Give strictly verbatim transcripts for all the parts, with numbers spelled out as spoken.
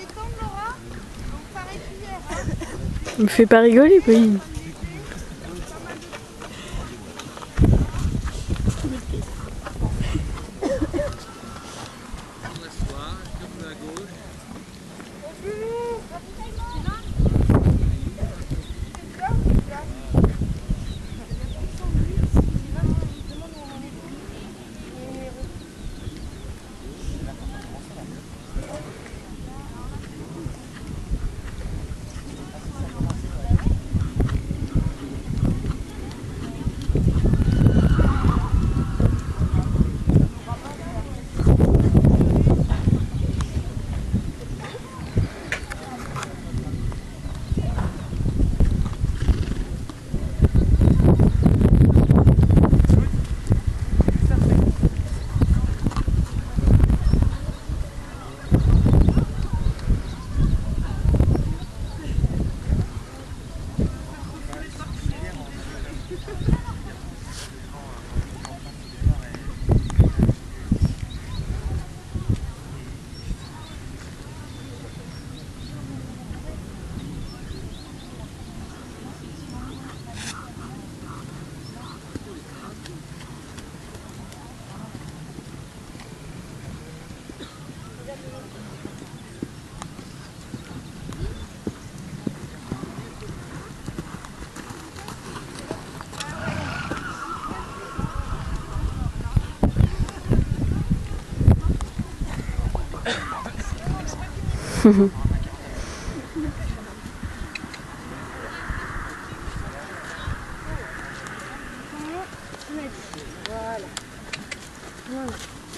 détendre, Laura. Donc pareil qu'hier. Me fais pas rigoler, Pauline. Voilà. Voilà.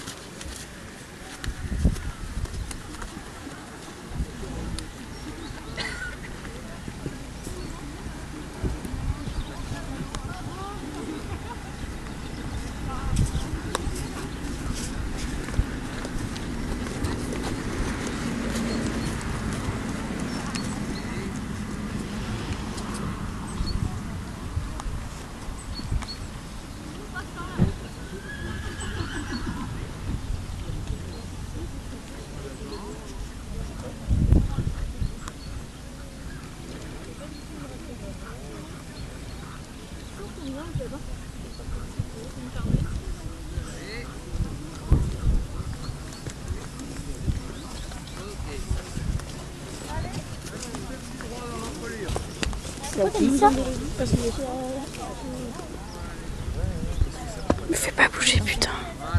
Me fais pas bouger, putain.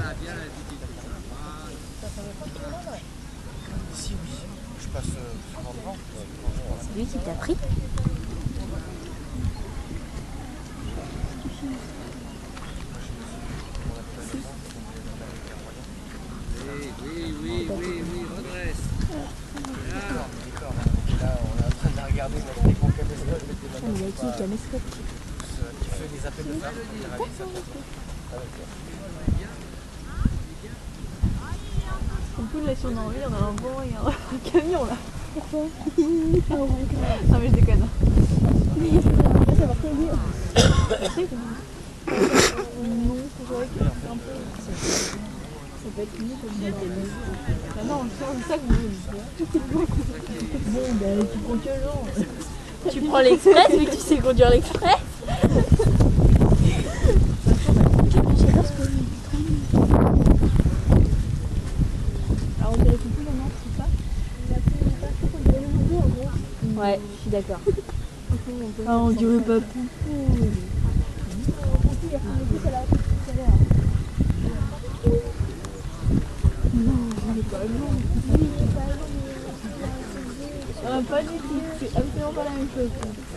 Ici, oui. Je passe souvent devant. C'est lui qui t'a pris? Oui, oui, oui, oui, oui, redresse. Là, on est en train de regarder notre écran caméscope. Il y a qui caméscope? Qui fait des appels de phare. On peut le laisser en envie, on a un bon et un camion là. Pourquoi? Non mais je déconne. Ça va très bien. Non, c'est vrai que c'est un peu... Ça peut être mieux comme ça. Ah non, c'est ça que vous voulez. Bon, bah tu prends quel genre? Tu prends l'express, mais tu sais conduire l'express. J'adore ce que Alors on dirait plus maintenant, c'est ça? Ouais, je suis d'accord. Ah on dirait pas poupou. Non, il est pas long. Ah, pas du tout, c'est absolument pas la même chose.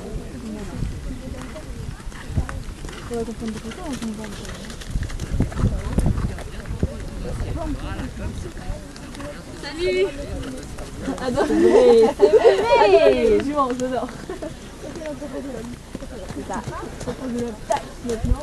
On va comprendre des photos, on comprend pas. Salut. Adore. C'est vrai. Je mange, j'adore. C'est ça. On prend de la taxe maintenant.